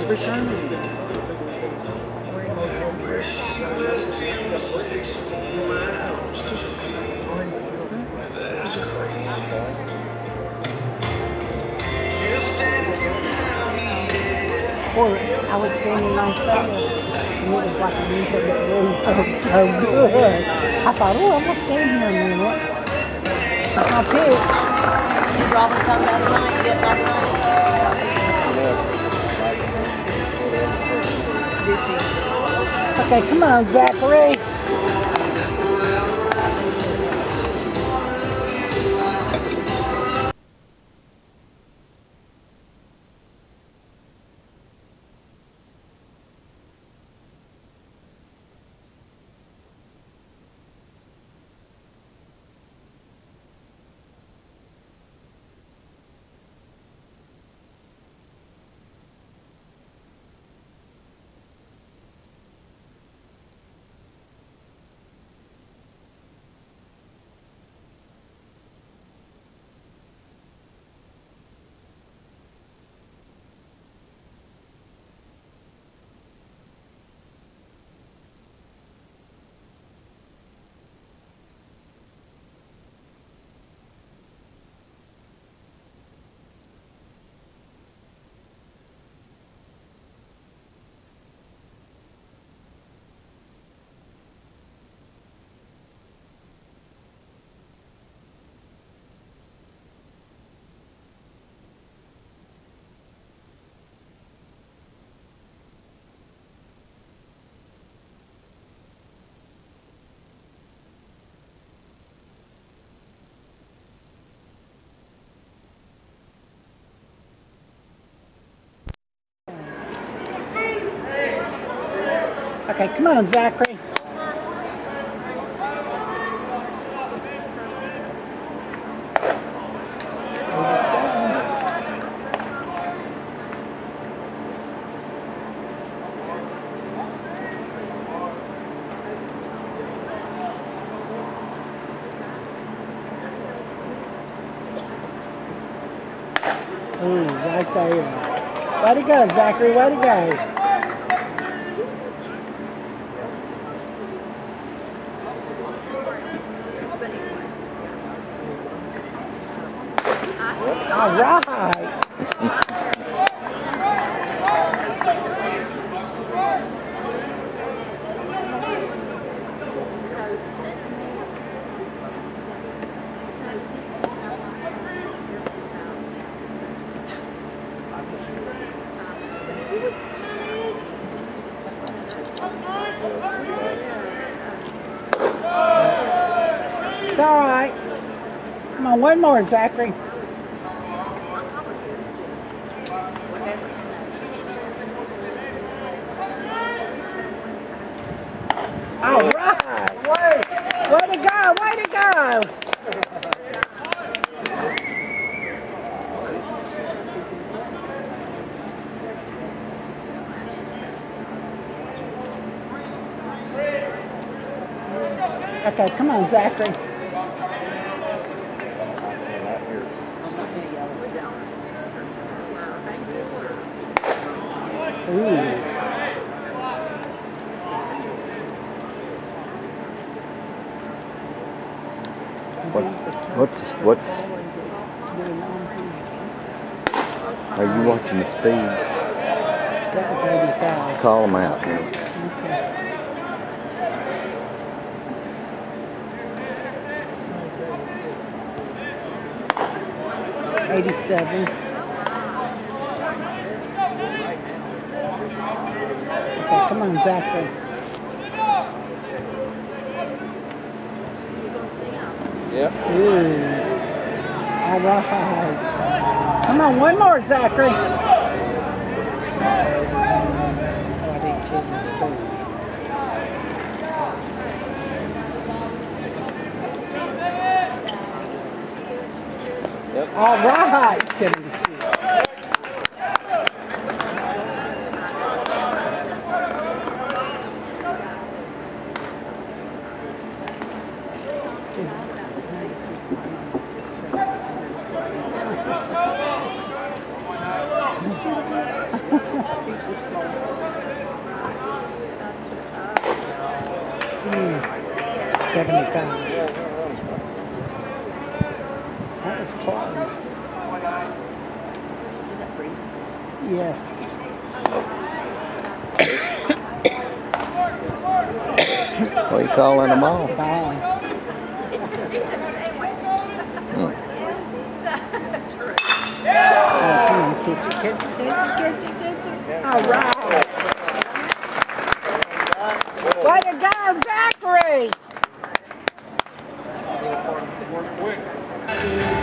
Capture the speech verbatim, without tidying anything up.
returning. Or I was standing right there, and it was like a winter that really felt so good. I thought, oh, I'm gonna stand here a minute. That's my pitch. Did Robin come the other night? Did last night? Did she? Okay, come on, Zachary. Okay, come on, Zachary. Ooh, right there. Way to go, Zachary. Way to go. All right. It's all right. Come on, one more, Zachary. All right. Way, way to go, way to go. Okay, come on, Zachary. Ooh. What, what's, what's, are you watching the speeds? That was eighty-five. Call them out. Okay. eighty-seven. Okay, come on, Zachary. Yep. Ooh. All right. Come on, one more, Zachary. Oh, I didn't check my speed. Yep. All right, seventy-six. seventy-five. That was close. Yes. What are you calling them all? Bye. Hmm. Oh, come on, catch it, catch it, catch it, catch it, catch it. All right. Way to go, Zachary!